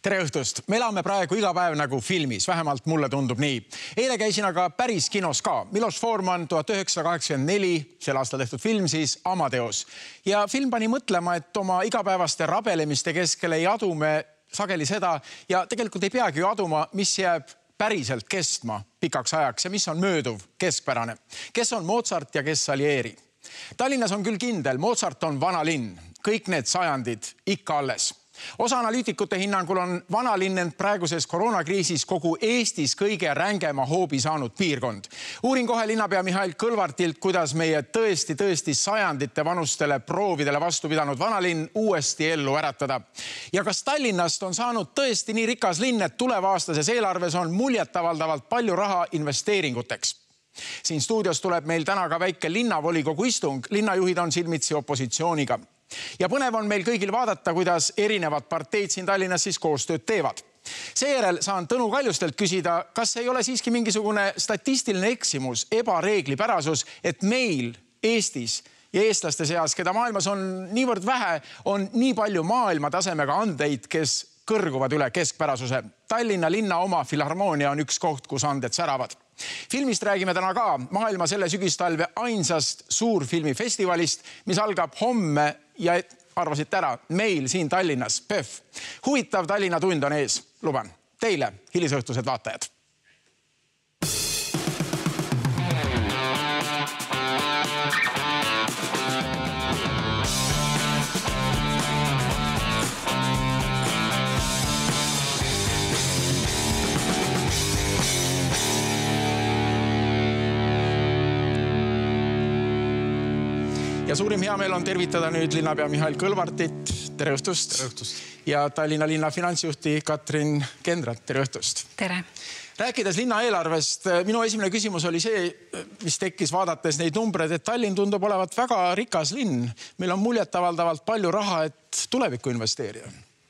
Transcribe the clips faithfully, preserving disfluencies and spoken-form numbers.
Tere õhtust! Me elame praegu iga päev nagu filmis, vähemalt mulle tundub nii. Eile käisin aga päris kinos ka. Miloš Forman tuhat üheksasada kaheksakümmend neli, sel aastal tehtud film siis Amadeus. Ja film pani mõtlema, et oma igapäevaste rabelemiste keskel ei adu me sageli seda ja tegelikult ei peagi ju aduma, mis jääb päriselt kestma pikaks ajaks ja mis on mööduv, keskpärane. Kes on Mozart ja kes Salieri? Tallinnas on küll kindel, Mozart on vana linn. Kõik need sajandid ikka alles. Osa analüütikute hinnangul on vanalinn end praeguses koroonakriisis kogu Eestis kõige rängema hoobi saanud piirkond. Uurin kohe linnapea Mihhail Kõlvartilt, kuidas meie tõesti, tõesti sajandite vanustele proovidele vastu pidanud vanalinn uuesti ellu äratada. Ja kas Tallinnast on saanud tõesti nii rikas linn, et tulevaastases eelarves on muljetavaldavalt palju raha investeeringuteks? Siin stuudios tuleb meil täna ka väike linnavolikogu istung. Linnajuhid on silmitsi opositsiooniga. Ja põnev on meil kõigil vaadata, kuidas erinevad parteid siin Tallinnas siis koostööd teevad. Seejärel saan Tõnu Kaljustelt küsida, kas ei ole siiski mingisugune statistiline eksimus, ebareeglipärasus, et meil Eestis ja eestlaste seas, keda maailmas on niivõrd vähe, on nii palju maailma tasemega andeid, kes kõrguvad üle keskpärasuse. Tallinna linna oma filharmoonia on üks koht, kus anded säravad. Filmist räägime täna ka maailma selle sügistalve ainsast suurfilmifestivalist, mis algab homme ja arvasite ära meil siin Tallinnas, P E F. Huvitav Tallinna tund on ees, luban teile, hilisõhtused vaatajad. Ja suurim hea meel on tervitada nüüd linnapea Mihhail Kõlvartit. Tere õhtust. Tere õhtust. Ja Tallinna linna finantsjuhti Katrin Kendrat. Tere õhtust. Tere. Rääkides linna eelarvest, minu esimene küsimus oli see, mis tekkis vaadates neid numbreid, et Tallinn tundub olevat väga rikas linn. Meil on muljetavaldavalt palju raha, et tulevikku investeerida.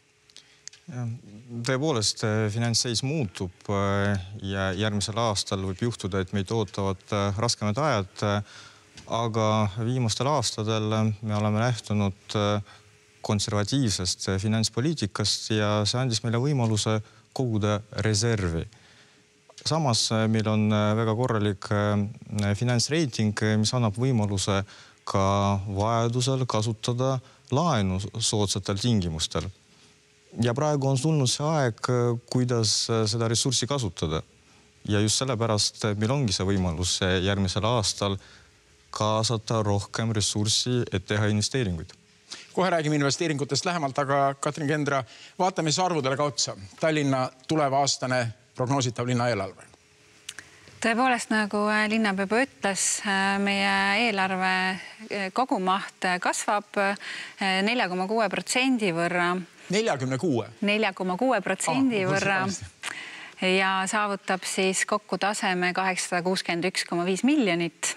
Tõepoolest, finantsseis muutub ja järgmisel aastal võib juhtuda, et meid ootavad raskemad ajad. Aga viimastel aastadel me oleme lähtunud konservatiivsest finantspoliitikast ja see andis meile võimaluse koguda reservi. Samas meil on väga korralik finantsreiting, mis annab võimaluse ka vajadusel kasutada laenu soodsatel tingimustel. Ja praegu on tulnud see aeg, kuidas seda ressurssi kasutada. Ja just sellepärast meil ongi see võimalus järgmisel aastal kaasata rohkem ressurssi, et teha investeeringuid. Kohe räägime investeeringutest lähemalt, aga Katrin Kendra, vaatame siis arvudele ka otsa. Tallinna tuleva aastane prognoositav linna eelarve. Tõepoolest, nagu linnapea ütles, meie eelarve kogumaht kasvab nelja koma kuue protsendi võrra. neljakümne kuue? nelja koma kuue protsendi võrra ja saavutab siis kokku taseme kaheksasada kuuskümmend üks koma viis miljonit.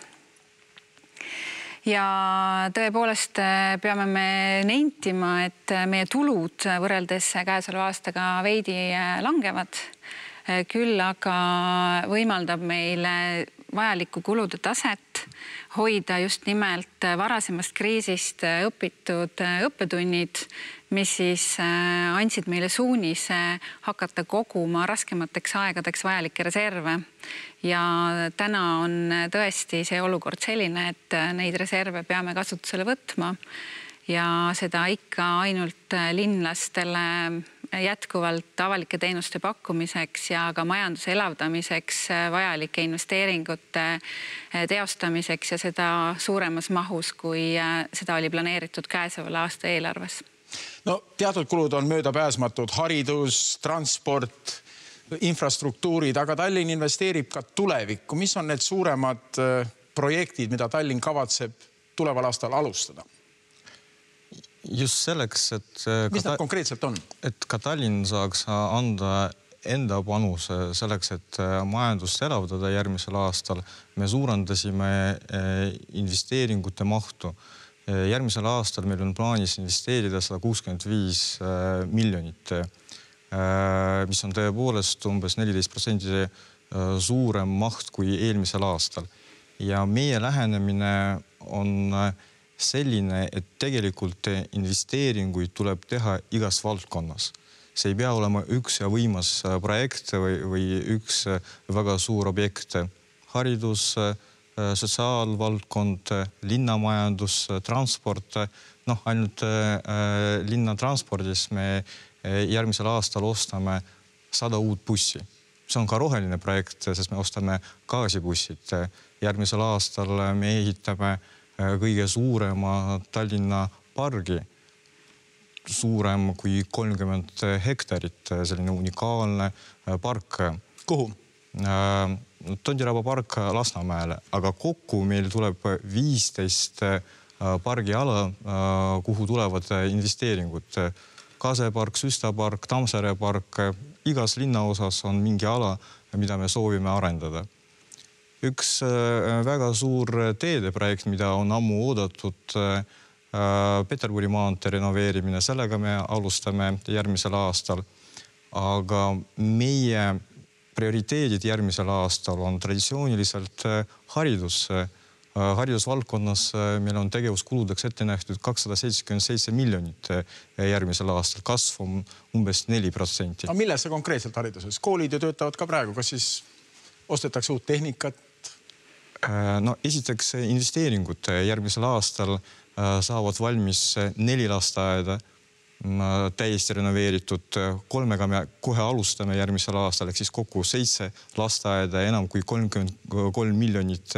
Ja tõepoolest peame me nentima, et meie tulud võrreldes käesoleva aastaga veidi langevad. Küll aga võimaldab meile vajalikku kulude taset hoida just nimelt varasemast kriisist õpitud õppetunnid, mis siis andsid meile suunise hakata koguma raskemateks aegadeks vajalikke reserve. Ja täna on tõesti see olukord selline, et neid reserve peame kasutusele võtma ja seda ikka ainult linlastele jätkuvalt avalike teenuste pakkumiseks ja ka majanduse elavdamiseks vajalike investeeringute teostamiseks ja seda suuremas mahus, kui seda oli planeeritud käesoleva aasta eelarves. No, teatud kulud on möödapääsmatud, haridus, transport, infrastruktuurid, aga Tallinn investeerib ka tulevikku. Mis on need suuremad projektid, mida Tallinn kavatseb tuleval aastal alustada? Just selleks, et... Mis nad konkreetselt on? Et ka Tallinn saaks anda enda panuse selleks, et majandust elavdada järgmisel aastal. Me suurendasime investeeringute mahtu. Järgmisel aastal meil on plaanis investeerida sada kuuskümmend viis miljonit, mis on tõepoolest umbes neliteist protsenti suurem maht kui eelmisel aastal. Ja meie lähenemine on selline, et tegelikult investeeringuid tuleb teha igas valdkonnas. See ei pea olema üks ja võimas projekt või, või üks väga suur objekt. Haridus, sotsiaalvaldkond, linnamajandus, transport. Noh, ainult äh, linnatranspordis me järgmisel aastal ostame sada uut bussi. See on ka roheline projekt, sest me ostame gaasibussid. Järgmisel aastal me ehitame kõige suurema Tallinna pargi, suurem kui kolmkümmend hektarit, selline unikaalne park. Kuhu? Tondiraba park Lasnamäele, aga kokku meil tuleb viisteist pargiala, kuhu tulevad investeeringud. Kasepark, Süstapark, Tammsaare park, igas linnaosas on mingi ala, mida me soovime arendada. Üks väga suur teedeprojekt, mida on ammu oodatud, Peterburi maantee renoveerimine, sellega me alustame järgmisel aastal. Aga meie prioriteedid järgmisel aastal on traditsiooniliselt haridus. Haridusvaldkonnas meil on tegevuskuludeks ette nähtud kakssada seitsekümmend seitse miljonit järgmisel aastal. Kasv on umbes neli protsenti. Aga milles see konkreetselt hariduses? Koolid ju töötavad ka praegu. Kas siis ostetakse uut tehnikat? No, esiteks investeeringud järgmisel aastal saavad valmis neli lasteaeda, täiesti renoveeritud. Kolmega me kohe alustame järgmisel aastal, ehk siis kokku seitse lasteaeda, enam kui kolmkümmend kolm miljonit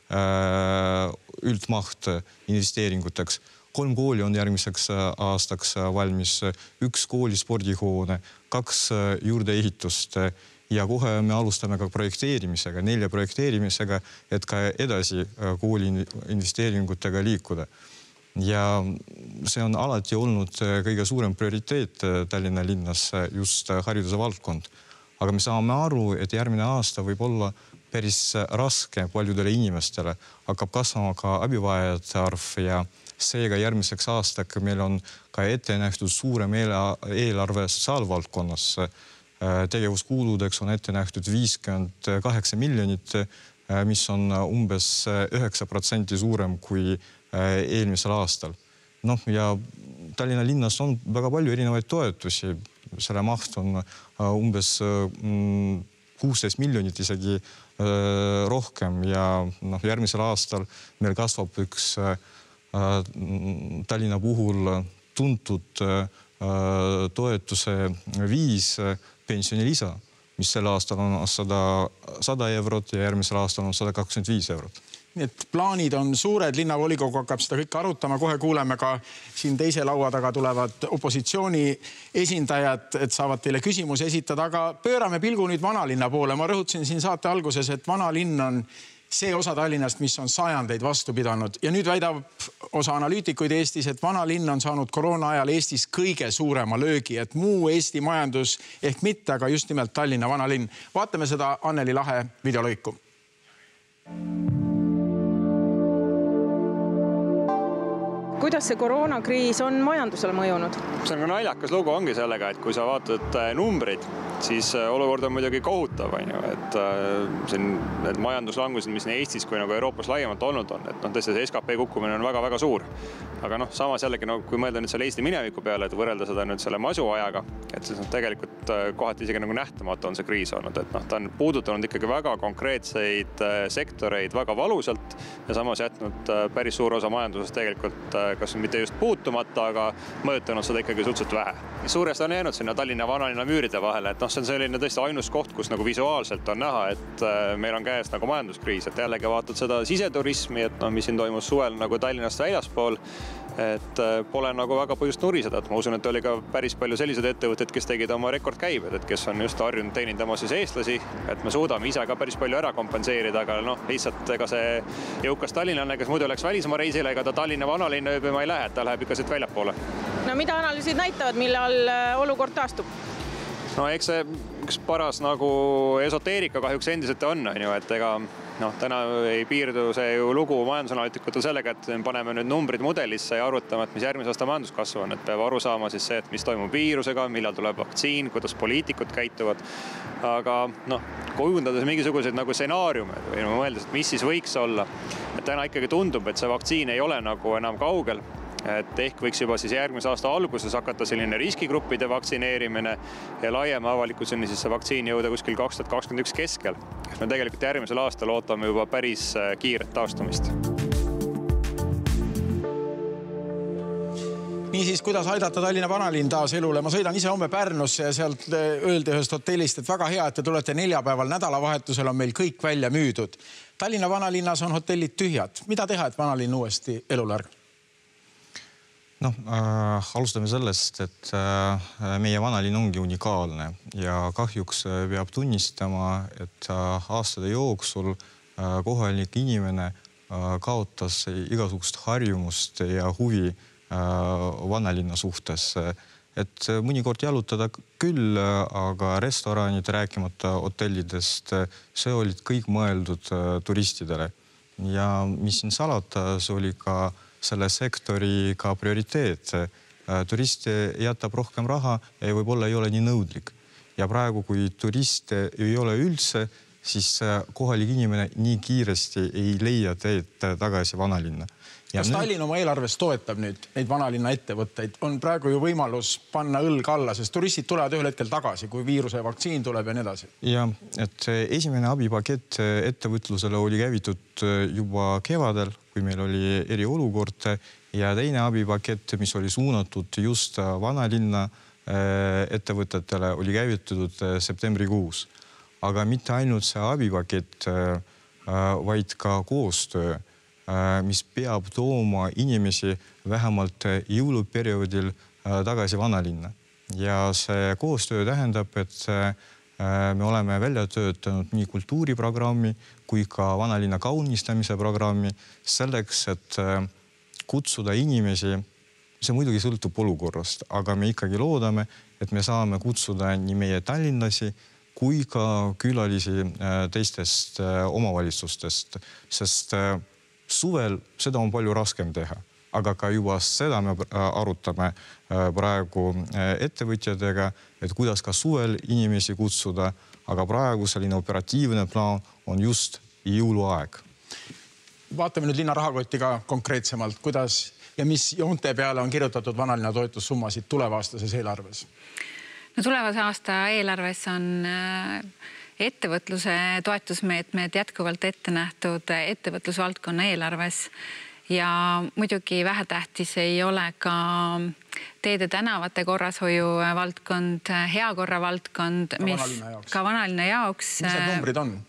üldmaht investeeringuteks. Kolm kooli on järgmiseks aastaks valmis, üks kooli spordihoone, kaks juurdeehitust ja kohe me alustame ka projekteerimisega, nelja projekteerimisega, et ka edasi kooli investeeringutega liikuda. Ja see on alati olnud kõige suurem prioriteet Tallinna linnas, just hariduse valdkond. Aga me saame aru, et järgmine aasta võib olla päris raske paljudele inimestele. Hakkab kasvama ka abivajajate arv ja seega järgmiseks aastak meil on ka ette nähtud suurem eelarve sotsiaalvaldkonnas. Tegevuskuludeks on ette nähtud viiskümmend kaheksa miljonit, mis on umbes üheksa protsenti suurem kui eelmisel aastal. Noh, ja Tallinna linnas on väga palju erinevaid toetusi. Selle maht on umbes kuusteist miljonit isegi rohkem ja noh, järgmisel aastal meil kasvab üks Tallinna puhul tuntud toetuse viis pensionilisa, mis selle aastal on sada eurot ja järgmisel aastal on sada kakskümmend viis eurot. Nii et plaanid on suured, linnavolikogu hakkab seda kõike arutama, kohe kuuleme ka siin teise laua taga tulevad opositsiooni esindajad, et saavad teile küsimusi esitada, aga pöörame pilgu nüüd vanalinna poole. Ma rõhutasin siin saate alguses, et vanalinn on see osa Tallinnast, mis on sajandeid vastu pidanud ja nüüd väidab osa analüütikuid Eestis, et vanalinn on saanud koroona ajal Eestis kõige suurema löögi, et muu Eesti majandus ehk mitte, aga just nimelt Tallinna vanalinn. Vaatame seda Anneli Lahe videolõiku. Kuidas see koroonakriis on majandusele mõjunud? See on ka naljakas lugu ongi sellega, et kui sa vaatad numbrid, siis olukord on muidugi kohutav, et need majanduslangused, mis nii Eestis kui nagu Euroopas laiemalt olnud on, et noh, tõesti see S K P kukkumine on väga-väga suur. Aga noh, samas jällegi, no, kui mõelda nüüd selle Eesti mineviku peale, et võrrelda seda nüüd selle masu ajaga, et siis noh, tegelikult kohati isegi nagu nähtamata on see kriis olnud, et noh, ta on puudutanud ikkagi väga konkreetseid sektoreid väga valusalt ja samas jätnud päris suur osa majandusest tegelikult kas mitte just puutumata, aga mõjutanud seda ikkagi suhteliselt vähe. Suuresti on jäänud sinna Tallinna vanalinna müüride vahele, et noh, see on selline tõesti ainus koht, kus nagu visuaalselt on näha, et meil on käes nagu majanduskriis, et jällegi vaatad seda siseturismi, et noh, mis siin toimus suvel nagu Tallinnast väljaspool, et pole nagu väga põhjust nuriseda, et ma usun, et oli ka päris palju sellised ettevõtted, kes tegid oma rekordkäibed, et kes on just harjunud teenindama siis eestlasi, et me suudame ise ka päris palju ära kompenseerida, aga noh, lihtsalt ega see jõukas tallinlane, kes muidu läks välismaa reisile, ega ta Tallinna vanalinna ööbima ei lähe, et ta läheb ikka siit väljapoole. No mida analüüsid näitavad, millal olukord taastub? No eks see üks paras nagu esoteerika kahjuks endiselt on, et ega noh, täna ei piirdu see ju lugu majandusanalüütikutel sellega, et paneme nüüd numbrid mudelisse ja arutame, et mis järgmise aasta majanduskasvu on, et peab aru saama siis see, et mis toimub viirusega, millal tuleb vaktsiin, kuidas poliitikud käituvad. Aga noh, kujundades mingisuguseid nagu stsenaariume või mõeldes, et mis siis võiks olla, et täna ikkagi tundub, et see vaktsiin ei ole nagu enam kaugel. Et ehk võiks juba siis järgmise aasta alguses hakata selline riskigruppide vaktsineerimine ja laiema avalikkuseni siis see vaktsiin jõuda kuskil kaks tuhat kakskümmend üks keskel. Me tegelikult järgmisel aastal ootame juba päris kiiret taastumist. Niisiis, kuidas aidata Tallinna vanalinn taas elule? Ma sõidan ise homme Pärnusse ja sealt öeldi ühest hotellist, et väga hea, et te tulete neljapäeval nädalavahetusel on meil kõik välja müüdud. Tallinna vanalinnas on hotellid tühjad. Mida teha, et vanalinn uuesti elule ärgab? Noh, äh, alustame sellest, et äh, meie vanalinn ongi unikaalne ja kahjuks peab tunnistama, et äh, aastate jooksul äh, kohalik inimene äh, kaotas igasugust harjumust ja huvi äh, vanalinna suhtes. Et mõnikord jalutada küll, aga restoranid rääkimata hotellidest, see olid kõik mõeldud äh, turistidele. Ja mis siin salata, see oli ka selle sektori ka prioriteet. Turist jätab rohkem raha ja võib-olla ei ole nii nõudlik. Ja praegu, kui turiste ei ole üldse, siis kohalik inimene nii kiiresti ei leia teed tagasi vanalinna. Ja kas Tallinn oma eelarves toetab nüüd neid vanalinna ettevõtteid? On praegu ju võimalus panna õlg alla, sest turistid tulevad ühel hetkel tagasi, kui viiruse vaktsiin tuleb ja nii edasi. Ja, et esimene abipakett ettevõtlusele oli käivitud juba kevadel, kui meil oli eriolukord ja teine abipakett, mis oli suunatud just vanalinna ettevõtetele, oli käivitatud septembrikuus. Aga mitte ainult see abipakett, vaid ka koostöö, mis peab tooma inimesi vähemalt jõuluperioodil tagasi vanalinna. Ja see koostöö tähendab, et me oleme välja töötanud nii kultuuriprogrammi kui ka vanalinna kaunistamise programmi selleks, et kutsuda inimesi, see muidugi sõltub olukorrast, aga me ikkagi loodame, et me saame kutsuda nii meie tallinlasi kui ka külalisi teistest omavalitsustest, sest suvel seda on palju raskem teha, aga ka juba seda me arutame praegu ettevõtjatega, et kuidas ka suvel inimesi kutsuda, aga praegu selline operatiivne plaan on just jõuluaeg. Vaatame nüüd linna rahakotti ka konkreetsemalt, kuidas ja mis joonte peale on kirjutatud vanalinna toetussummasid tulevaastases eelarves? No tulevase aasta eelarves on ettevõtluse toetusmeetmed jätkuvalt ette nähtud ettevõtlusvaldkonna eelarves ja muidugi vähetähtis ei ole ka teede tänavate korrashoiu valdkond, heakorra valdkond, mis ka vanalinna jaoks. Mis need numbrid on?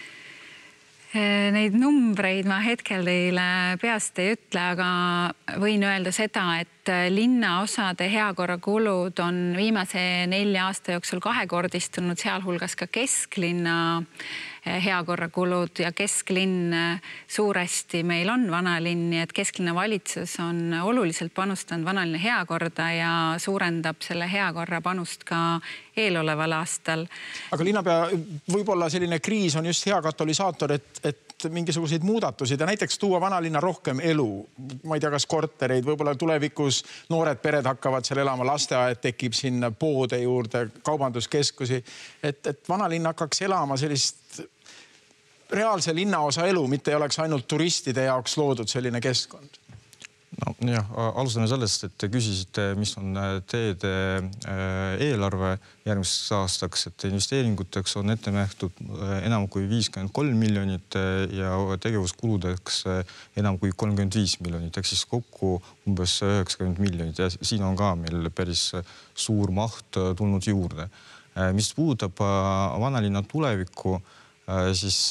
Neid numbreid ma hetkel teile peast ei ütle, aga võin öelda seda, et linnaosade heakorrakulud on viimase nelja aasta jooksul kahekordistunud, sealhulgas ka kesklinna heakorrakulud ja kesklinn suuresti meil on vanalinn, nii et kesklinna valitsus on oluliselt panustanud vanalinna heakorda ja suurendab selle heakorra panust ka eeloleval aastal. Aga linnapea, võib-olla selline kriis on just hea katalüsaator, et, et mingisuguseid muudatusid ja näiteks tuua vanalinna rohkem elu. Ma ei tea, kas kortereid, võib-olla tulevikus noored pered hakkavad seal elama, lasteaed tekib sinna poode juurde, kaubanduskeskusi, et, et vanalinn hakkaks elama sellist reaalse linnaosa elu, mitte ei oleks ainult turistide jaoks loodud selline keskkond. No, jah, alustame sellest, et te küsisite, mis on teede eelarve järgmiseks aastaks, et investeeringuteks on ette nähtud enam kui viiskümmend kolm miljonit ja tegevuskuludeks enam kui kolmkümmend viis miljonit, ehk siis kokku umbes üheksakümmend miljonit ja siin on ka meil päris suur maht tulnud juurde. Mis puudutab vanalinna tulevikku, siis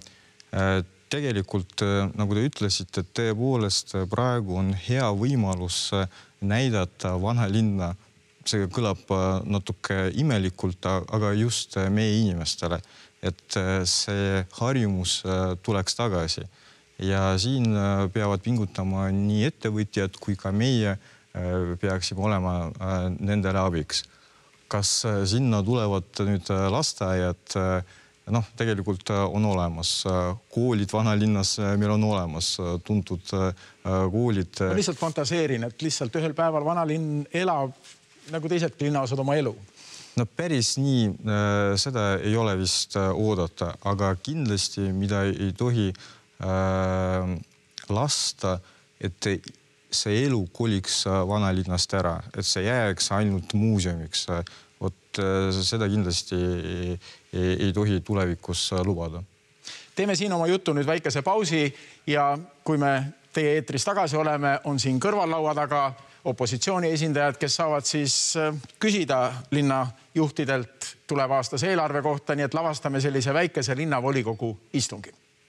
tegelikult, nagu te ütlesite, tõepoolest praegu on hea võimalus näidata vanalinna, see kõlab natuke imelikult, aga just meie inimestele, et see harjumus tuleks tagasi. Ja siin peavad pingutama nii ettevõtjad kui ka meie peaksime olema nendele abiks. Kas sinna tulevad nüüd lasteaiad? Noh, tegelikult on olemas koolid vanalinnas, meil on olemas tuntud koolid. Ma lihtsalt fantaseerin, et lihtsalt ühel päeval vanalinn elab nagu teised linnaosad oma elu. No päris nii seda ei ole vist oodata, aga kindlasti, mida ei tohi lasta, et see elu koliks vanalinnast ära, et see jääks ainult muuseumiks. Vot seda kindlasti ei, ei tohi tulevikus lubada. Teeme siin oma juttu nüüd väikese pausi ja kui me teie eetris tagasi oleme, on siin kõrvallaua taga opositsiooni esindajad, kes saavad siis küsida linnajuhtidelt tuleva aastase eelarve kohta, nii et lavastame sellise väikese linnavolikogu istungi.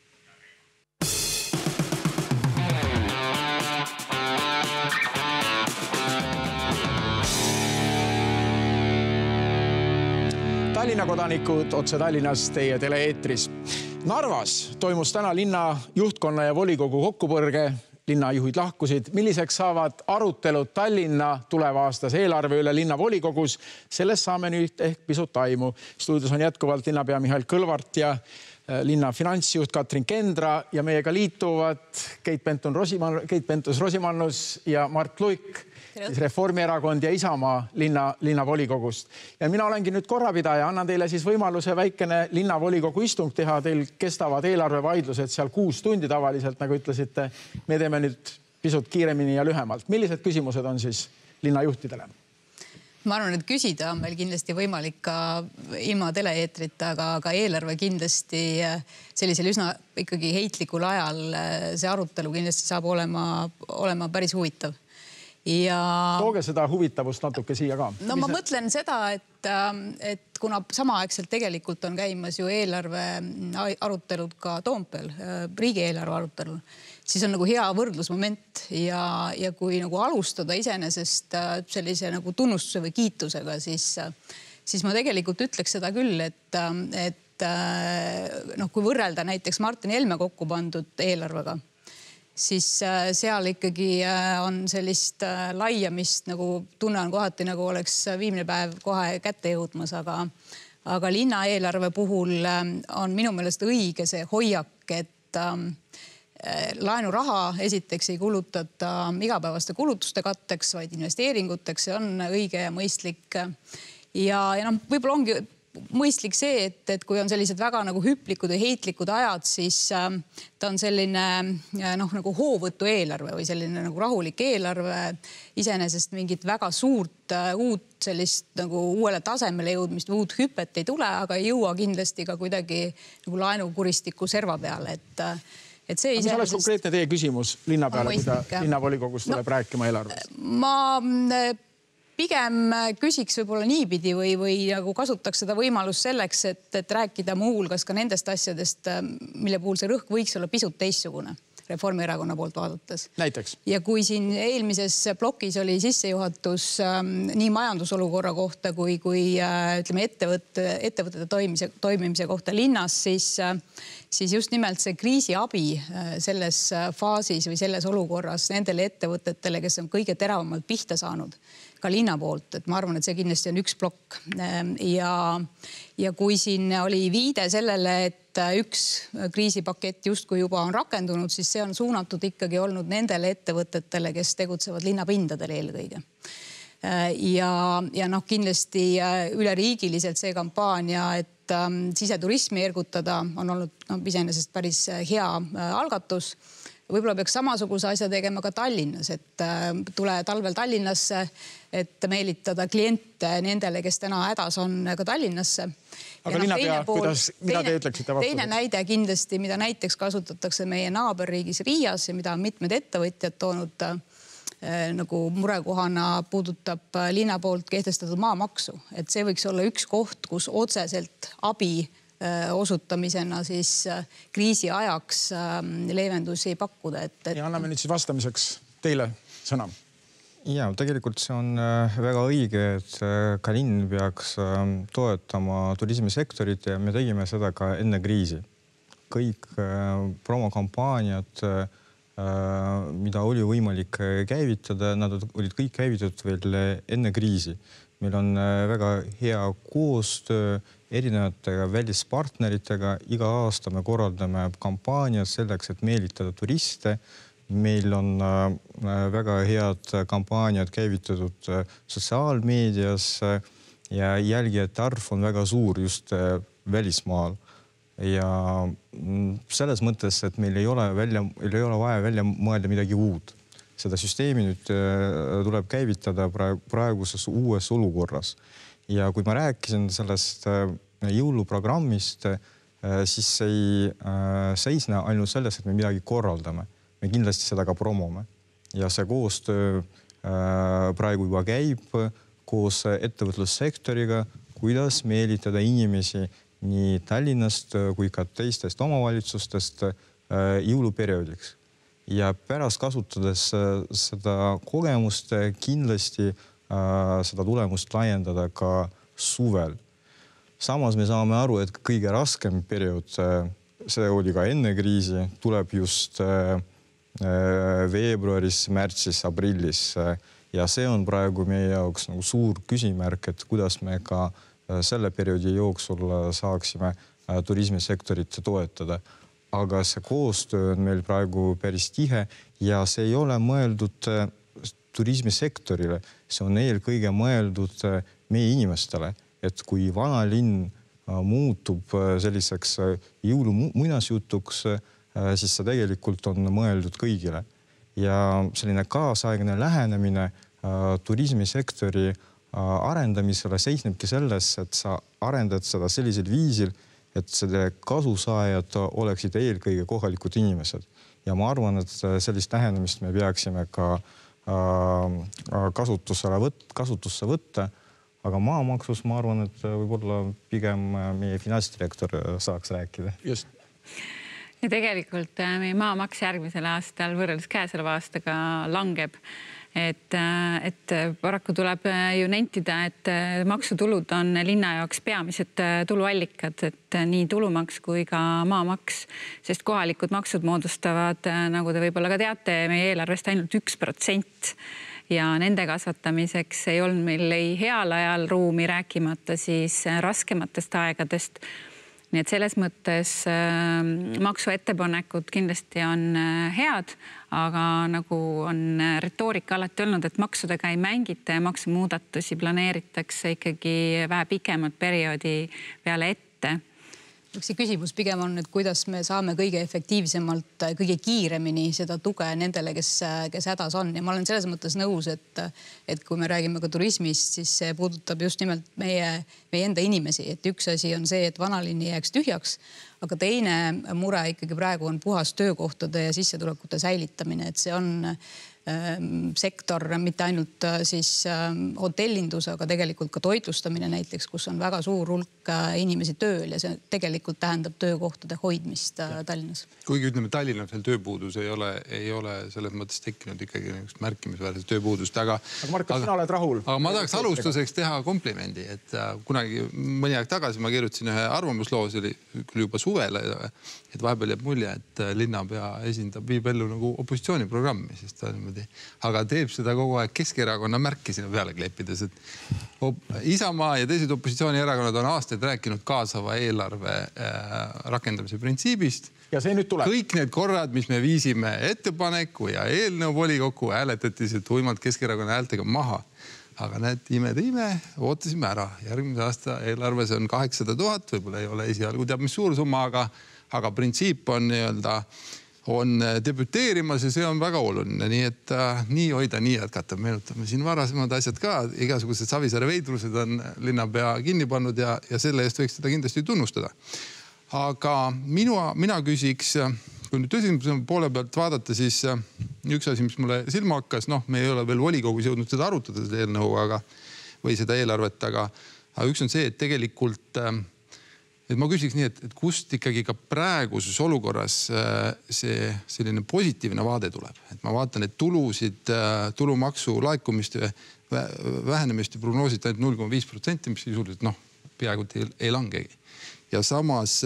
Tallinna kodanikud otse Tallinnas teie tele-eetris. Narvas toimus täna linna juhtkonna ja volikogu kokkupõrge. Linnajuhid lahkusid. Milliseks saavad arutelud Tallinna tuleva aastas eelarve üle linna volikogus? Sellest saame nüüd ehk pisut aimu. Stuudios on jätkuvalt linnapea Mihhail Kõlvart ja linna finantsjuht Katrin Kendra ja meiega liituvad Keit Pentus-Rosimannus ja Mart Luik, Reformierakond ja Isamaa linna, linnavolikoogust. Ja mina olengi nüüd korrapidaja, annan teile siis võimaluse väikene linnavolikogu istung teha. Teil kestavad eelarvevaidlused seal kuus tundi tavaliselt, nagu ütlesite. Me teeme nüüd pisut kiiremini ja lühemalt. Millised küsimused on siis linnajuhtidele? Ma arvan, et küsida on meil kindlasti võimalik ka ilma teleeetrita, aga, aga eelarve kindlasti sellisel üsna ikkagi heitlikul ajal see arutelu kindlasti saab olema, olema päris huvitav. Ja... Tooge seda huvitavust natuke siia ka. No ma mõtlen seda, et, et kuna samaaegselt tegelikult on käimas ju eelarve arutelud ka Toompeel, riigieelarve arutelul, siis on nagu hea võrdlusmoment ja, ja kui nagu alustada iseenesest sellise nagu tunnustuse või kiitusega, siis, siis ma tegelikult ütleks seda küll, et, et noh, kui võrrelda näiteks Martin Helme kokku pandud eelarvega, siis seal ikkagi on sellist laiamist, nagu tunne on kohati, nagu oleks viimne päev kohe kätte jõudmas, aga, aga linnaeelarve puhul on minu meelest õige see hoiak, et laenuraha esiteks ei kulutata igapäevaste kulutuste katteks, vaid investeeringuteks, see on õige ja mõistlik. Ja, ja noh, võib-olla ongi mõistlik see, et, et kui on sellised väga nagu hüplikud ja heitlikud ajad, siis äh, ta on selline noh, nagu hoovõtu eelarve või selline nagu rahulik eelarve. Iseenesest mingit väga suurt äh, uut sellist nagu uuele tasemele jõudmist, uut hüpet ei tule, aga ei jõua kindlasti ka kuidagi nagu laenukuristiku serva peale, et et see mis oleks konkreetne teie küsimus linna peale, kui ta linnavolikogus tuleb no, rääkima eelarvest? Ma pigem küsiks võib-olla niipidi või, või nagu kasutaks seda võimalust selleks, et, et rääkida muu hulgas ka nendest asjadest, mille puhul see rõhk võiks olla pisut teistsugune Reformierakonna poolt vaadates. Näiteks? Ja kui siin eelmises plokis oli sissejuhatus ähm, nii majandusolukorra kohta kui, kui äh, ütleme ettevõtte, ettevõtete toimimise, toimimise kohta linnas, siis, äh, siis just nimelt see kriisiabi äh, selles faasis või selles olukorras nendele ettevõtetele, kes on kõige teravamalt pihta saanud ka linna poolt, et ma arvan, et see kindlasti on üks plokk. Ja, ja kui siin oli viide sellele, et üks kriisipakett justkui juba on rakendunud, siis see on suunatud ikkagi olnud nendele ettevõtetele, kes tegutsevad linnapindadel eelkõige. Ja, ja noh, kindlasti üleriigiliselt see kampaania, et siseturismi ergutada on olnud no, iseenesest päris hea algatus. Võib-olla peaks samasuguse asja tegema ka Tallinnas, et tule talvel Tallinnasse, et meelitada kliente nendele, kes täna hädas on ka Tallinnasse. Aga linnapea, kuidas, mida te ütleksite vastuseks? Teine näide kindlasti, mida näiteks kasutatakse meie naaberriigis Riias ja mida on mitmed ettevõtjad toonud nagu murekohana puudutab linna poolt kehtestatud maamaksu. Et see võiks olla üks koht, kus otseselt abi osutamisena siis kriisi ajaks leevendusi pakkuda. Et, et... Ja anname nüüd siis vastamiseks teile sõna. Ja, tegelikult see on väga õige, et ka linn peaks toetama turismisektorit ja me tegime seda ka enne kriisi. Kõik promokampaaniad, mida oli võimalik käivitada, nad olid kõik käivitatud veel enne kriisi. Meil on väga hea koostöö erinevate välispartneritega. Iga aasta me korraldame kampaaniad selleks, et meelitada turiste. Meil on väga head kampaaniad käivitatud sotsiaalmeedias ja jälgijate arv on väga suur just välismaal. ja selles mõttes, et meil ei ole välja, ei ole vaja välja mõelda midagi uut. Seda süsteemi nüüd tuleb käivitada praeguses uues olukorras. Ja kui ma rääkisin sellest jõuluprogrammist, siis ei seisne ainult selles, et me midagi korraldame. Me kindlasti seda ka promome. Ja see koostöö praegu juba käib koos ettevõtlussektoriga, kuidas meelitada inimesi nii Tallinnast kui ka teistest omavalitsustest jõuluperioodiks. Ja pärast kasutades seda kogemust kindlasti seda tulemust laiendada ka suvel. Samas me saame aru, et kõige raskem periood, see oli ka enne kriisi, tuleb just veebruaris, märtsis, aprillis. Ja see on praegu meie jaoks nagu suur küsimärk, et kuidas me ka selle perioodi jooksul saaksime turismisektorit toetada. Aga see koostöö on meil praegu päris tihe ja see ei ole mõeldud turismisektorile. See on eelkõige mõeldud meie inimestele, et kui vanalinn muutub selliseks jõulumuinasjutuks, siis see tegelikult on mõeldud kõigile. Ja selline kaasaegne lähenemine turismisektori arendamisele seisnebki selles, et sa arendad seda sellisel viisil, et selle kasusaajad oleksid eelkõige kohalikud inimesed. Ja ma arvan, et sellist lähenemist me peaksime ka kasutusse võtta. Aga maamaksus ma arvan, et võib-olla pigem meie finantsdirektor saaks rääkida. Just. Ja tegelikult meie maamaks järgmisel aastal võrreldes käesoleva aastaga langeb. Et, et paraku tuleb ju nentida, et maksutulud on linna jaoks peamised tuluallikad, et nii tulumaks kui ka maamaks, sest kohalikud maksud moodustavad, nagu te võib-olla ka teate, meie eelarvest ainult üks protsent ja nende kasvatamiseks ei olnud meil ei heal ajal ruumi rääkimata siis raskematest aegadest. Nii et selles mõttes maksuettepanekud kindlasti on head, aga nagu on retoorika alati olnud, et maksudega ei mängita ja maksumuudatusi planeeritakse ikkagi vähe pikemat perioodi peale ette. See küsimus pigem on, et kuidas me saame kõige efektiivsemalt, kõige kiiremini seda tuge nendele, kes, kes hädas on. Ja ma olen selles mõttes nõus, et, et kui me räägime ka turismist, siis see puudutab just nimelt meie, meie enda inimesi. Et üks asi on see, et vanalinn jääks tühjaks, aga teine mure ikkagi praegu on puhas töökohtade ja sissetulekute säilitamine. Et see on sektor, mitte ainult siis hotellindus, aga tegelikult ka toitlustamine näiteks, kus on väga suur hulk inimesi tööl ja see tegelikult tähendab töökohtade hoidmist Tallinnas. Kuigi ütleme, Tallinnas veel tööpuudus ei ole, ei ole selles mõttes tekkinud ikkagi märkimisväärset tööpuudust. Aga, aga Markus, sina oled rahul? Aga ma tahaks alustuseks teha komplimendi, et kunagi mõni aeg tagasi ma kirjutasin ühe arvamusloo, see oli küll juba suvele, et vahepeal jääb mulje, et linnapea esindab, viib ellu nagu opositsiooniprogrammi, sest ta niimoodi, aga teeb seda kogu aeg Keskerakonna märki sinna peale kleppides, et Isamaa ja teised opositsioonierakonnad on aastaid rääkinud kaasava eelarve rakendamise printsiibist. Ja see nüüd tuleb. Kõik need korrad, mis me viisime ettepaneku ja eelnõu volikokku, hääletati see tuimalt Keskerakonna häältega maha. Aga näed, imede ime, ootasime ära. Järgmise aasta eelarves on kaheksasada tuhat, võib-olla ei ole esialgu teab mis suur summa, aga, aga printsiip on nii-öelda on debüteerimas ja see on väga oluline. Nii et äh, nii hoida, nii jätkata. Meenutame siin varasemad asjad ka. Igasugused Savisaare veidrused on linnapea kinni pannud ja, ja selle eest võiks seda kindlasti tunnustada. Aga minu, mina küsiks, kui nüüd tõsimise poole pealt vaadata, siis üks asi, mis mulle silma hakkas, noh, me ei ole veel volikogus jõudnud seda arutada, seda eelnõu, aga, või seda eelarvet, aga, aga üks on see, et tegelikult et ma küsiks nii, et, et kust ikkagi ka praeguses olukorras see selline positiivne vaade tuleb. Et ma vaatan, et tulusid, tulumaksu laekumist ja vähenemist ja prognoosid ainult null koma viis protsenti, mis sisuliselt noh, peaaegu ei, ei langegi. Ja samas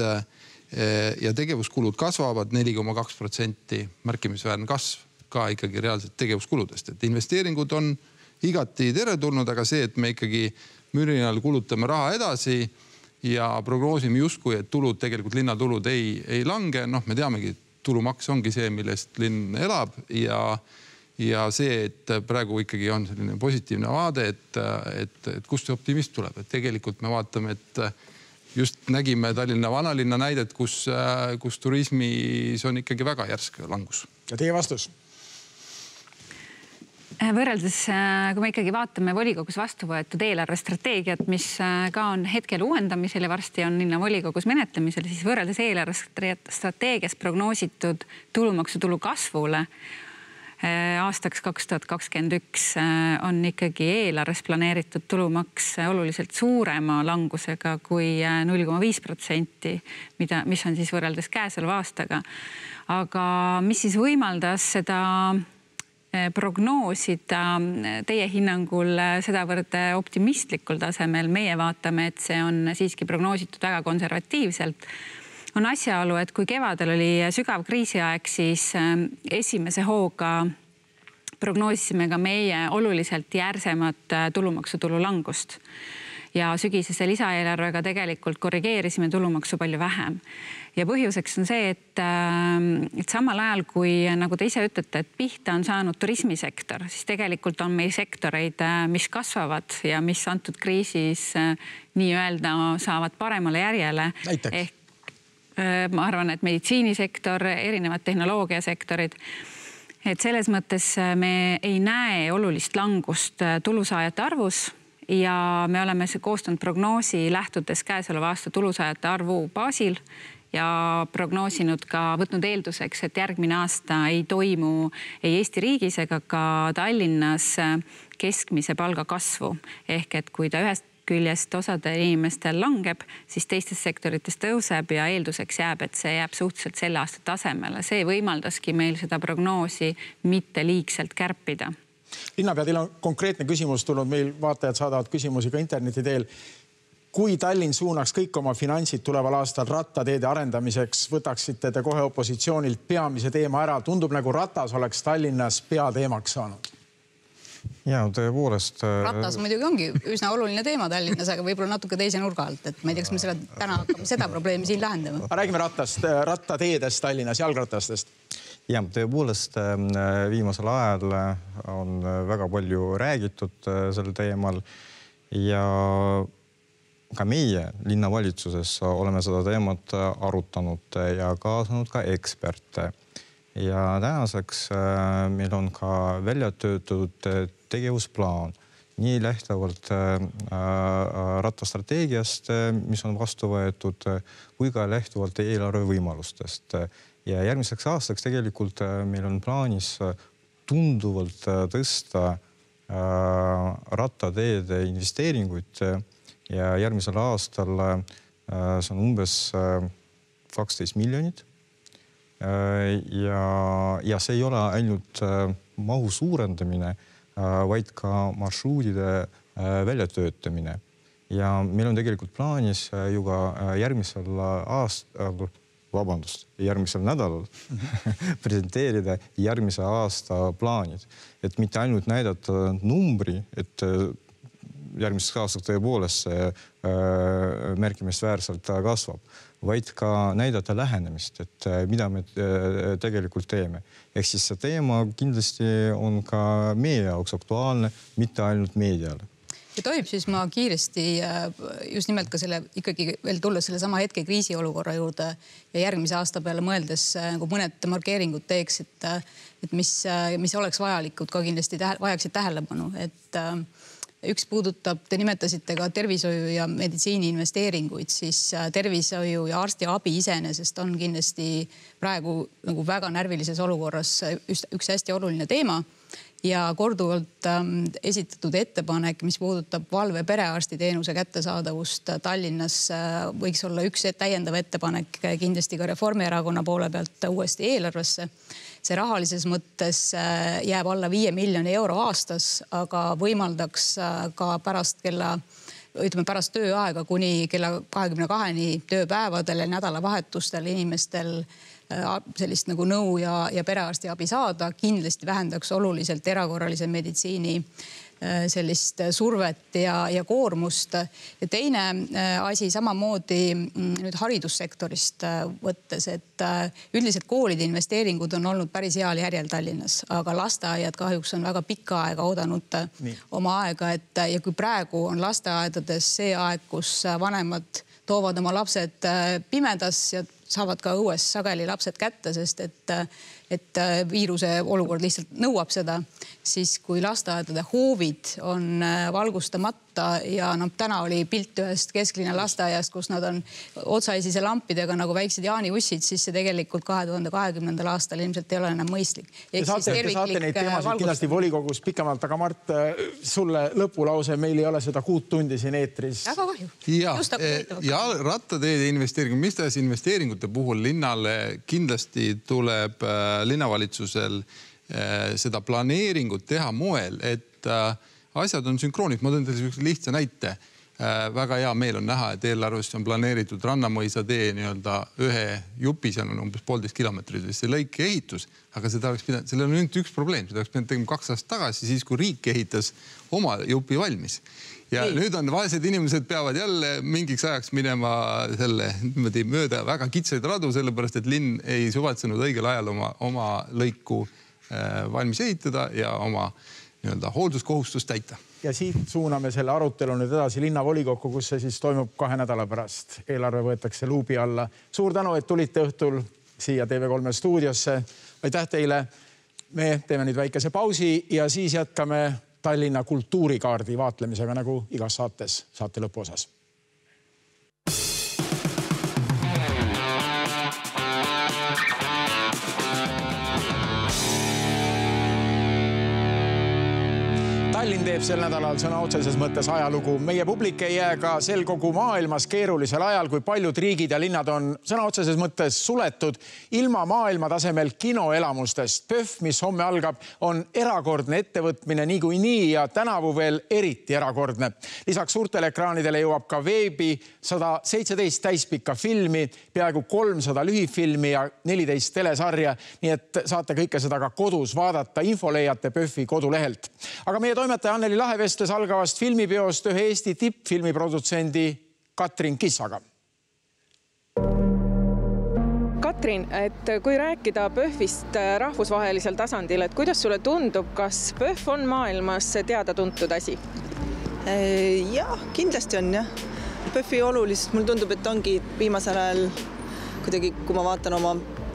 ja tegevuskulud kasvavad neli koma kaks protsenti, märkimisväärne kasv ka ikkagi reaalselt tegevuskuludest. Et investeeringud on igati teretulnud, aga see, et me ikkagi mürinal kulutame raha edasi ja prognoosime justkui, et tulud, tegelikult linnatulud ei, ei lange. Noh, me teamegi, et tulumaks ongi see, millest linn elab ja, ja see, et praegu ikkagi on selline positiivne vaade, et, et, et kust see optimist tuleb. Et tegelikult me vaatame, et just nägime Tallinna vanalinna näidet, kus, kus turismis on ikkagi väga järsk langus. Ja teie vastus? Võrreldes, kui me ikkagi vaatame volikogus vastu võetud eelarvestrateegiat, mis ka on hetkel uuendamisel ja varsti on linna volikogus menetlemisel, siis võrreldes eelarvestrateegias prognoositud tulumaksutulu kasvule aastaks kaks tuhat kakskümmend üks on ikkagi eelarves planeeritud tulumaks oluliselt suurema langusega kui null koma viis protsenti, mida, mis on siis võrreldes käesoleva aastaga. Aga mis siis võimaldas seda prognoosida teie hinnangul sedavõrd optimistlikul tasemel? Meie vaatame, et see on siiski prognoositud väga konservatiivselt. On asjaolu, et kui kevadel oli sügav kriisiaeg, siis esimese hooga prognoosisime ka meie oluliselt järsemat tulumaksutulu langust. Ja sügisese lisaeelarvega tegelikult korrigeerisime tulumaksu palju vähem. Ja põhjuseks on see, et, et samal ajal, kui nagu te ise ütlete, et pihta on saanud turismisektor, siis tegelikult on meil sektoreid, mis kasvavad ja mis antud kriisis nii-öelda saavad paremale järjele. Näiteks? Ehk ma arvan, et meditsiinisektor, erinevad tehnoloogiasektorid, et selles mõttes me ei näe olulist langust tulusaajate arvus ja me oleme koostanud prognoosi lähtudes käesoleva aasta tulusaajate arvu baasil ja prognoosinud ka, võtnud eelduseks, et järgmine aasta ei toimu ei Eesti riigis ega ka Tallinnas keskmise palga kasvu. Ehk et kui ta ühest küljest osade inimestel langeb, siis teistes sektorites tõuseb ja eelduseks jääb, et see jääb suhteliselt selle aasta tasemele. See võimaldaski meil seda prognoosi mitte liigselt kärpida. Linnapea, teil on konkreetne küsimus tulnud, meil vaatajad saadavad küsimusi ka interneti teel. Kui Tallinn suunaks kõik oma finantsid tuleval aastal rattateede arendamiseks, võtaksite te kohe opositsioonilt peamise teema ära. Tundub nagu ratas oleks Tallinnas peateemaks saanud. Ja, tõepoolest. Ratas muidugi ongi üsna oluline teema Tallinnas, aga võib-olla natuke teise nurga alt. Et ma ei tea, kas me selle, täna hakkame seda probleemi siin lähendama. Räägime rattast, rattateedest Tallinnas, jalgratastest. Ja, tõepoolest viimasel ajal on väga palju räägitud sel teemal ja ka meie linnavalitsuses oleme seda teemat arutanud ja kaasanud ka eksperte. Ja tänaseks meil on ka välja töötatud tegevusplaan nii lähtuvalt rattastrateegiast, mis on vastu võetud, kui ka lähtuvalt eelarve võimalustest. Ja järgmiseks aastaks tegelikult meil on plaanis tunduvalt tõsta rattateede investeeringuid ja järgmisel aastal see on umbes kaksteist miljonit. Ja, ja see ei ole ainult mahu suurendamine, vaid ka marsruudide väljatöötamine. Ja meil on tegelikult plaanis juba järgmisel aastal, vabandust, järgmisel nädalal presenteerida järgmise aasta plaanid. Et mitte ainult näidata numbri, et järgmiseks aastaks tõepoolest see märkimisväärselt kasvab, vaid ka näidata lähenemist, et mida me tegelikult teeme. Ehk siis see teema kindlasti on ka meie jaoks aktuaalne, mitte ainult meediale. Ja tohib siis ma kiiresti just nimelt ka selle ikkagi veel tulla selle sama hetke kriisiolukorra juurde ja järgmise aasta peale mõeldes nagu mõned markeeringud teeks, et, et mis, mis oleks vajalikud ka kindlasti tähe, vajaksid tähelepanu. Et üks puudutab, te nimetasite ka tervishoiu ja meditsiini investeeringuid, siis tervishoiu ja arsti abi iseenesest on kindlasti praegu nagu väga närvilises olukorras üks hästi oluline teema. Ja korduvalt ähm, esitatud ettepanek, mis puudutab valve perearsti teenuse kättesaadavust Tallinnas, äh, võiks olla üks täiendav ettepanek kindlasti ka Reformierakonna poole pealt uuesti eelarvesse. See rahalises mõttes äh, jääb alla viie miljoni euro aastas, aga võimaldaks äh, ka pärast kella, ütleme pärast tööaega kuni kella kahekümne kaheni tööpäevadel ja nädalavahetustel inimestel sellist nagu nõu ja, ja perearsti abi saada, kindlasti vähendaks oluliselt erakorralise meditsiini sellist survet ja, ja koormust. Ja teine asi samamoodi nüüd haridussektorist võttes, et üldiselt koolide investeeringud on olnud päris heal järjel Tallinnas, aga lasteaiad kahjuks on väga pikka aega oodanud Nii. oma aega, et ja kui praegu on lasteaedades see aeg, kus vanemad toovad oma lapsed pimedas ja saavad ka õues sageli lapsed kätte, sest et, et viiruse olukord lihtsalt nõuab seda. Siis kui lasteaedade hoovid on valgustamata ja no, täna oli pilt ühest kesklinna lasteaiast, kus nad on otsaisise lampidega nagu väiksed jaaniussid, siis see tegelikult kahe tuhande kahekümnendal aastal ilmselt ei ole enam mõistlik. Te saate, te saate neid teemasid kindlasti volikogus pikemalt, aga Mart, sulle lõpulause, meil ei ole seda kuut tundi siin eetris. Väga kahju. Ja, ja rattateede investeering, mis tahes investeeringute puhul linnale kindlasti tuleb linnavalitsusel seda planeeringut teha moel, et asjad on sünkroonid. Ma tõin teile üks lihtsa näite. Väga hea meel on näha, et eelarvest on planeeritud Rannamõisa tee nii-öelda ühe jupi, seal on umbes poolteist kilomeetrit, see lõike ehitus, aga seda oleks pidanud, sellel on nüüd üks probleem, seda oleks pidanud tegema kaks aastat tagasi, siis kui riik ehitas oma jupi valmis. Ja Ei. nüüd on vaesed inimesed peavad jälle mingiks ajaks minema selle niimoodi mööda väga kitsaid radu, sellepärast et linn ei suvatsenud õigel ajal oma, oma lõiku valmis ehitada ja oma nii-öelda hoolduskohustust täita. Ja siit suuname selle arutelu nüüd edasi linnavolikokku, kus see siis toimub kahe nädala pärast. Eelarve võetakse luubi alla. Suur tänu, et tulite õhtul siia T V kolme stuudiosse. Aitäh teile. Me teeme nüüd väikese pausi ja siis jätkame Tallinna kultuurikaardi vaatlemisega nagu igas saates saate lõpuosas. Tallinn teeb sel nädalal sõna otseses mõttes ajalugu. Meie publik ei jää ka sel kogu maailmas keerulisel ajal, kui paljud riigid ja linnad on sõna otseses mõttes suletud ilma maailma tasemel kinoelamustest. PÖFF, mis homme algab, on erakordne ettevõtmine niikuinii ja tänavu veel eriti erakordne. Lisaks suurtele ekraanidele jõuab ka veebi sada seitseteist täispikka filmi, peaaegu kolmsada lühifilmi ja neliteist telesarja, nii et saate kõike seda ka kodus vaadata. Info leiate PÖFFi kodulehelt. Aga meie toimetaja Anneli Lahe vestles algavast filmipeost ühe Eesti tippfilmiprodutsendi Katrin Kissaga. Katrin, et kui rääkida PÖFFist rahvusvahelisel tasandil, et kuidas sulle tundub, kas PÖFF on maailmas teada-tuntud asi? Jah, kindlasti on jah. PÖFFi olulisust, mulle tundub, et ongi viimasel ajal kuidagi, kui ma vaatan oma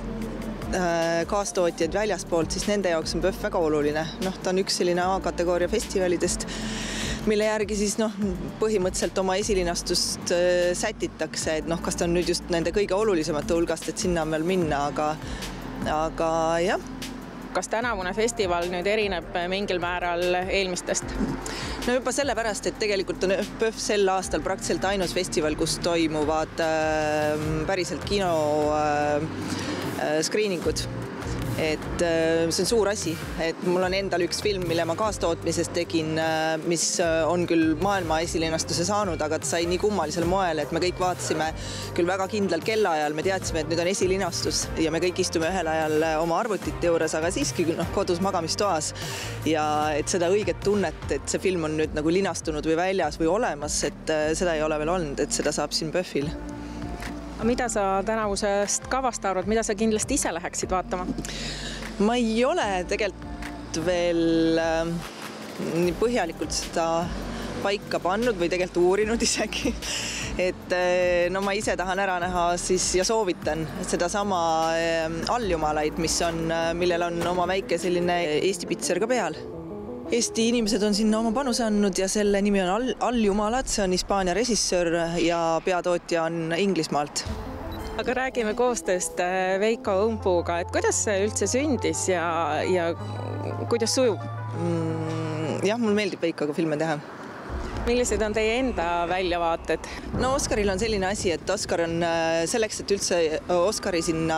kaastootjad väljaspoolt, siis nende jaoks on PÖFF väga oluline. Noh, ta on üks selline A-kategooria festivalidest, mille järgi siis noh, põhimõtteliselt oma esilinastust sätitakse, et noh, kas ta on nüüd just nende kõige olulisemate hulgast, et sinna on veel minna, aga, aga jah. Kas tänavune festival nüüd erineb mingil määral eelmistest? No juba sellepärast, et tegelikult on PÖFF sel aastal praktiliselt ainus festival, kus toimuvad äh, päriselt kino äh, screeningud. Et see on suur asi, et mul on endal üks film, mille ma kaastootmises tegin, mis on küll maailma esilinastuse saanud, aga ta sai nii kummalisel moel, et me kõik vaatasime küll väga kindlal kellaajal, me teadsime, et nüüd on esilinastus ja me kõik istume ühel ajal oma arvutite juures, aga siiski noh, kodus magamistoas ja et seda õiget tunnet, et see film on nüüd nagu linastunud või väljas või olemas, et seda ei ole veel olnud, et seda saab siin PÖFFil. Mida sa tänavusest kavast arvad, mida sa kindlasti ise läheksid vaatama? Ma ei ole tegelikult veel äh, nii põhjalikult seda paika pannud või tegelikult uurinud isegi. Et äh, no ma ise tahan ära näha siis ja soovitan seda sama äh, Alljumalaid, mis on, äh, millel on oma väike selline Eesti pitser ka peal. Eesti inimesed on sinna oma panuse andnud ja selle nimi on All, Alljumalad, see on Hispaania režissöör ja peatootja on Inglismaalt. Aga räägime koostööst Veiko Õmpuga, et kuidas see üldse sündis ja, ja kuidas sujub? Mm, jah, mul meeldib Veikoga filme teha. Millised on teie enda väljavaated? No Oscaril on selline asi, et Oscar on selleks, et üldse Oscari sinna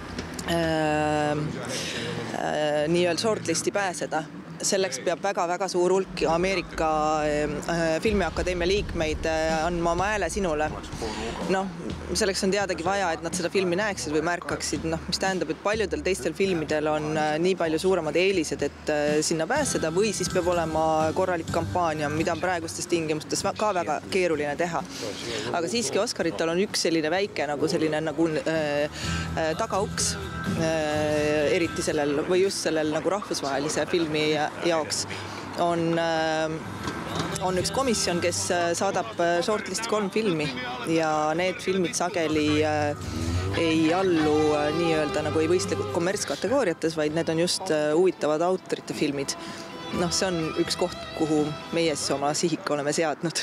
äh, äh, nii-öelda shortlisti pääseda. Selleks peab väga-väga suur hulk Ameerika filmiakadeemia liikmeid andma oma hääle sinule. Noh, selleks on teadagi vaja, et nad seda filmi näeksid või märkaksid, noh, mis tähendab, et paljudel teistel filmidel on nii palju suuremad eelised, et sinna pääseda või siis peab olema korralik kampaania, mida on praegustes tingimustes ka väga keeruline teha. Aga siiski Oscaritel on üks selline väike nagu selline nagu äh, tagauks, äh, eriti sellel või just sellel nagu rahvusvahelise filmi jaoks on, on üks komisjon, kes saadab shortlist kolm filmi ja need filmid sageli ei allu nii-öelda nagu ei võistle kommertskategooriates, vaid need on just huvitavad autorite filmid. Noh, see on üks koht, kuhu meie siis oma sihik oleme seadnud.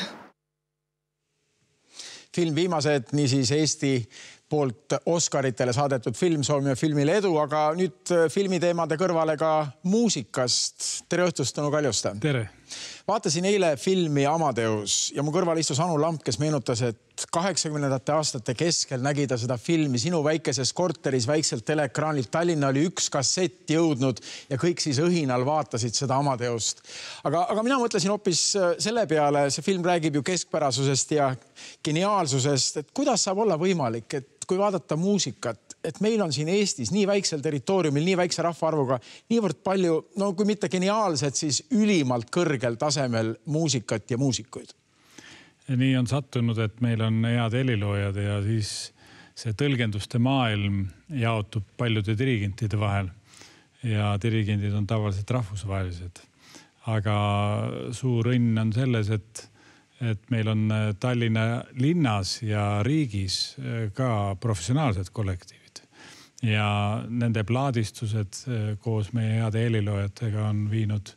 Film Viimased, niisiis Eesti poolt Oscaritele saadetud film, soovime filmile edu, aga nüüd filmiteemade kõrvale ka muusikast. Tere õhtust, Tõnu Kaljuste. Tere. Vaatasin eile filmi Amadeus ja mu kõrval istus Anu Lamp, kes meenutas, et kaheksakümnendate aastate keskel nägi ta seda filmi sinu väikeses korteris väikselt teleekraanilt. Tallinna oli üks kassett jõudnud ja kõik siis õhinal vaatasid seda Amadeust. Aga, aga mina mõtlesin hoopis selle peale, see film räägib ju keskpärasusest ja geniaalsusest, et kuidas saab olla võimalik, et kui vaadata muusikat, et meil on siin Eestis nii väiksel territooriumil, nii väikse rahvaarvuga, niivõrd palju, no kui mitte geniaalsed, siis ülimalt kõrgel tasemel muusikat ja muusikuid. Nii on sattunud, et meil on head heliloojad ja siis see tõlgenduste maailm jaotub paljude dirigentide vahel ja dirigendid on tavaliselt rahvusvahelised. Aga suur õnn on selles, et et meil on Tallinna linnas ja riigis ka professionaalsed kollektiivid ja nende plaadistused koos meie heade heliloojatega on viinud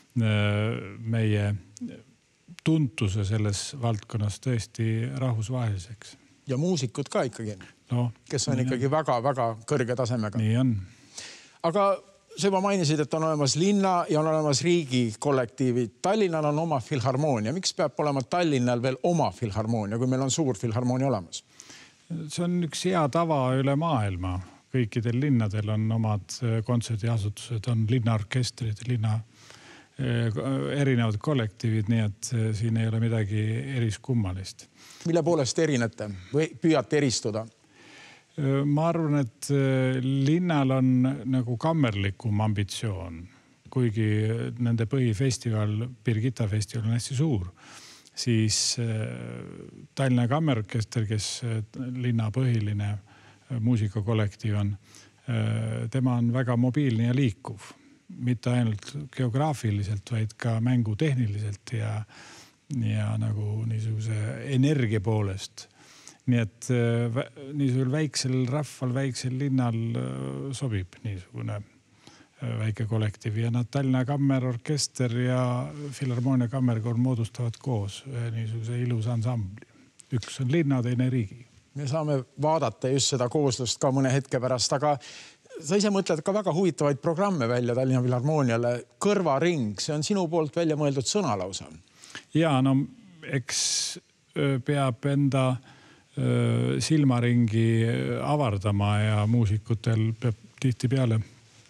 meie tuntuse selles valdkonnas tõesti rahvusvaheliseks. Ja muusikud ka ikkagi, no, kes on ikkagi väga-väga kõrge tasemega. Nii on. Aga sa juba mainisid, et on olemas linna ja on olemas riigi kollektiivid. Tallinnal on oma filharmoonia. Miks peab olema Tallinnal veel oma filharmoonia, kui meil on suur filharmoonia olemas? See on üks hea tava üle maailma. Kõikidel linnadel on omad kontserdiasutused, on linnaorkestrid, linna erinevad kollektiivid, nii et siin ei ole midagi eriskummalist. Mille poolest erinete või püüate eristuda? Ma arvan, et linnal on nagu kammerlikum ambitsioon, kuigi nende põhifestival, Birgitta festival on hästi suur, siis Tallinna Kammerorkester, kes linna põhiline muusikakollektiiv on, tema on väga mobiilne ja liikuv. Mitte ainult geograafiliselt, vaid ka mängutehniliselt ja, ja nagu niisuguse energia poolest. Nii et niisugune väiksel rahval, väiksel linnal sobib niisugune väike kollektiiv ja nad Tallinna Kammerorkester ja Filharmoonia Kammerkoor moodustavad koos niisuguse ilus ansambli. Üks on linna, teine riigi. Me saame vaadata just seda kooslust ka mõne hetke pärast, aga sa ise mõtled ka väga huvitavaid programme välja Tallinna Filharmooniale. Kõrvaring, see on sinu poolt välja mõeldud sõnalausa. Ja, no eks peab enda silmaringi avardama ja muusikutel peab tihti peale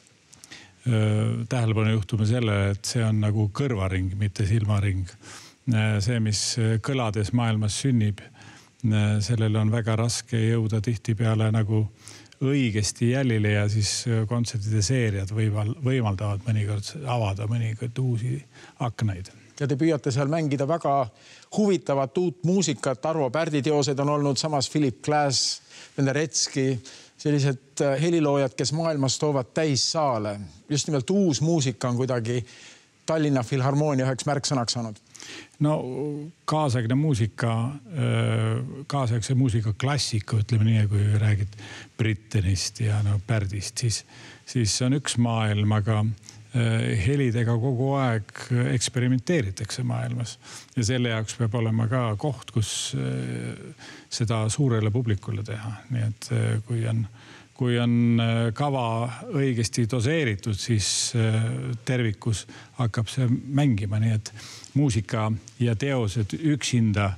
tähelepanu juhtuma selle, et see on nagu kõrvaring, mitte silmaring. See, mis kõlades maailmas sünnib, sellele on väga raske jõuda tihti peale nagu õigesti jälile ja siis kontsertide seeriad võimaldavad mõnikord avada mõnikord uusi aknaid. Ja te püüate seal mängida väga huvitavat uut muusikat. Arvo Pärdi teosed on olnud, samas Philip Glass, Penderecki, sellised heliloojad, kes maailmas toovad täis saale. Just nimelt uus muusika on kuidagi Tallinna Filharmoonia üheks märksõnaks saanud. No kaasaegne muusika, kaasaegse muusika klassika, ütleme nii, kui räägid Brittenist ja no Pärdist, siis, siis on üks maailm, aga helidega kogu aeg eksperimenteeritakse maailmas ja selle jaoks peab olema ka koht, kus seda suurele publikule teha. Nii et kui on, kui on kava õigesti doseeritud, siis tervikus hakkab see mängima. Nii et muusika ja teosed üksinda,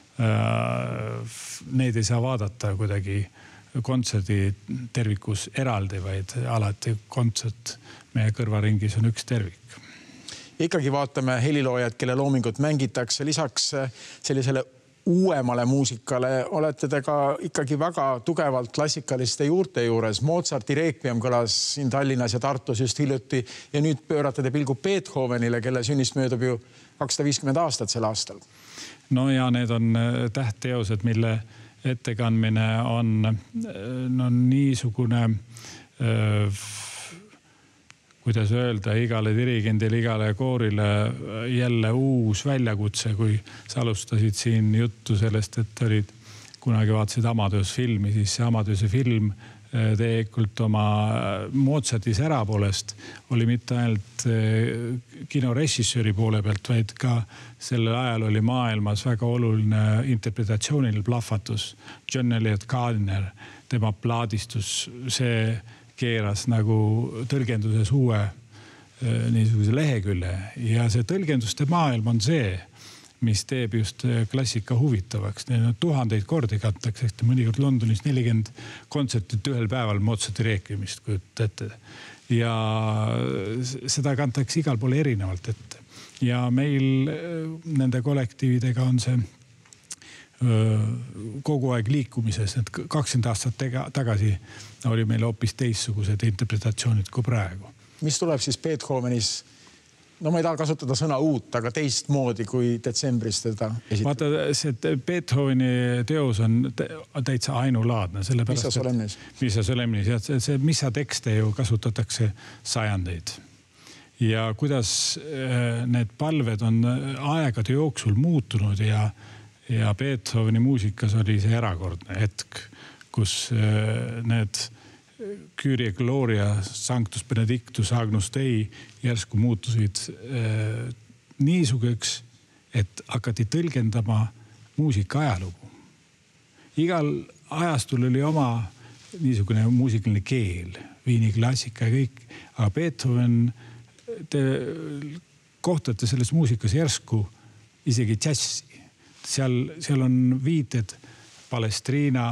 neid ei saa vaadata kuidagi kontserdi tervikus eraldi, vaid alati kontsert meie kõrvaringis on üks tervik. Ikkagi vaatame heliloojad, kelle loomingut mängitakse. Lisaks sellisele uuemale muusikale olete te ka ikkagi väga tugevalt klassikaliste juurte juures. Mozarti Requiem kõlas siin Tallinnas ja Tartus just hiljuti ja nüüd pöörate te pilgu Beethovenile, kelle sünnist möödub ju kakssada viiskümmend aastat sel aastal. No ja need on tähtteosed, mille ettekandmine on no, niisugune kuidas öelda, igale dirigendile, igale koorile jälle uus väljakutse, kui sa alustasid siin juttu sellest, et olid kunagi vaatasid Amadeus filmi, siis see Amadeuse film tegelikult oma Mozarti sära poolest oli mitte ainult kinorežissööri poole pealt, vaid ka sellel ajal oli maailmas väga oluline interpretatsiooniline plahvatus. John Eliot Gardiner, tema plaadistus, see keeras nagu tõlgenduses uue niisuguse lehekülje ja see tõlgenduste maailm on see, mis teeb just klassika huvitavaks. Tuhandeid kordi kantakse, et mõnikord Londonis nelikümmend kontsertit ühel päeval Mozarti reekvimist kujutad ette. Ja seda kantakse igal pool erinevalt ette. Ja meil nende kollektiividega on see kogu aeg liikumises, et kakskümmend aastat tagasi oli meil hoopis teistsugused interpretatsioonid kui praegu. Mis tuleb siis Beethovenis, no ma ei taha kasutada sõna uut, aga teistmoodi kui detsembris teda esitab? Vaata, see Beethoveni teos on täitsa ainulaadne. Missa Solemnis? Missa Solemnis. See Missa tekste ju kasutatakse sajandeid. Ja kuidas need palved on aegade jooksul muutunud ja Ja Beethoveni muusikas oli see erakordne hetk, kus need Kyrie Gloria, Sanctus Benedictus, Agnus Dei järsku muutusid niisuguseks, et hakati tõlgendama muusika ajalugu. Igal ajastul oli oma niisugune muusikaline keel, Viini klassika ja kõik, aga Beethoven, te kohtate selles muusikas järsku isegi džässi. Seal, seal on viited Palestriina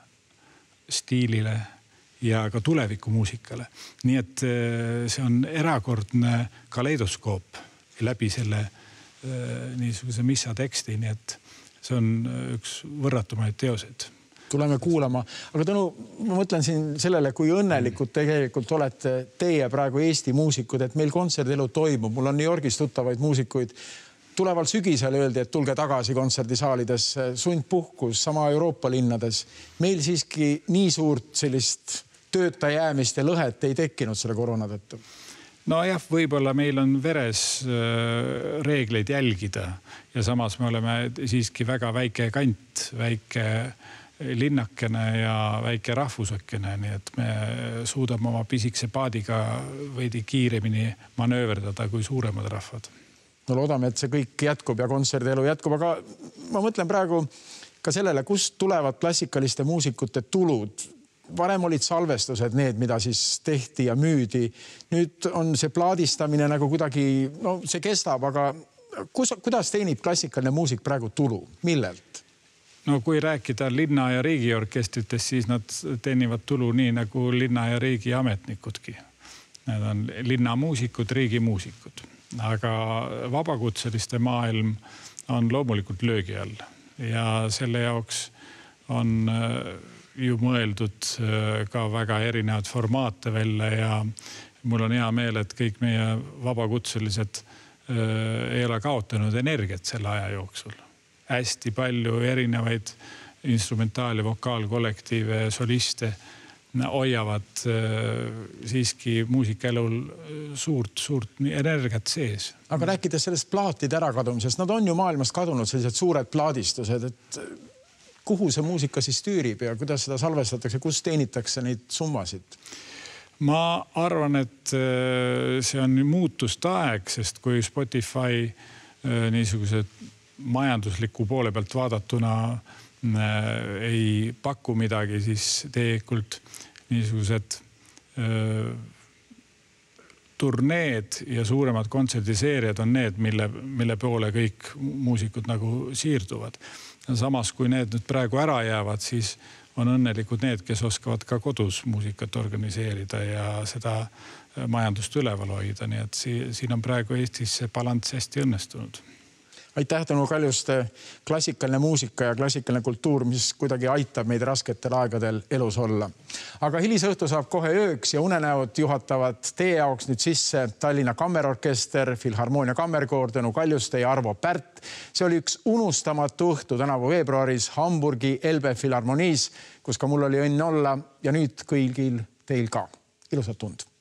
stiilile ja ka tuleviku muusikale. Nii et see on erakordne kaleidoskoop läbi selle niisuguse missa teksti, nii et see on üks võrratumaid teoseid. Tuleme kuulama, aga Tõnu, ma mõtlen siin sellele, kui õnnelikud tegelikult olete teie praegu Eesti muusikud, et meil kontserdielu toimub. Mul on New Yorgis tuttavaid muusikuid. Tuleval sügisel öeldi, et tulge tagasi kontserdisaalides, sundpuhkus, sama Euroopa linnades. Meil siiski nii suurt sellist tööta jäämist ja lõhet ei tekkinud selle koroona tõttu. No jah, võib-olla meil on veres reegleid jälgida ja samas me oleme siiski väga väike kant, väike linnakene ja väike rahvusakene, nii et me suudame oma pisikse paadiga veidi kiiremini manööverdada kui suuremad rahvad. No loodame, et see kõik jätkub ja kontserdielu jätkub, aga ma mõtlen praegu ka sellele, kust tulevad klassikaliste muusikute tulud. Varem olid salvestused need, mida siis tehti ja müüdi. Nüüd on see plaadistamine nagu kuidagi, no see kestab, aga kus, kuidas teenib klassikaline muusik praegu tulu? Millelt? No kui rääkida linna- ja riigiorkestritest, siis nad teenivad tulu nii nagu linna- ja riigi ametnikudki. Need on linnamuusikud, riigimuusikud. Aga vabakutseliste maailm on loomulikult löögi all ja selle jaoks on ju mõeldud ka väga erinevad formaate välja ja mul on hea meel, et kõik meie vabakutselised ei ole kaotanud energiat selle aja jooksul. Hästi palju erinevaid instrumentaal- ja vokaalkollektiive, soliste hoiavad siiski muusikaelul suurt, suurt energiat sees. Aga rääkides sellest plaatide ärakadumisest, nad on ju maailmast kadunud sellised suured plaadistused, et kuhu see muusika siis tüürib ja kuidas seda salvestatakse, kus teenitakse neid summasid? Ma arvan, et see on muutust aeg, sest kui Spotify niisugused majandusliku poole pealt vaadatuna ei paku midagi, siis tegelikult niisugused öö, turneed ja suuremad kontserdiseeriad on need, mille, mille poole kõik muusikud nagu siirduvad. Samas, kui need nüüd praegu ära jäävad, siis on õnnelikud need, kes oskavad ka kodus muusikat organiseerida ja seda majandust üleval hoida. Nii et siin on praegu Eestis see balans hästi õnnestunud. Aitäh, Tõnu Kaljuste, klassikaline muusika ja klassikaline kultuur, mis kuidagi aitab meid rasketel aegadel elus olla. Aga hilisõhtu saab kohe ööks ja unenäod juhatavad teie jaoks nüüd sisse Tallinna Kammerorkester, Filharmoonia Kammerkoor, Tõnu Kaljuste ja Arvo Pärt. See oli üks unustamatu õhtu tänavu veebruaris Hamburgi Elbe Filharmoniis, kus ka mul oli õnn olla ja nüüd kõigil teil ka. Ilusat tund!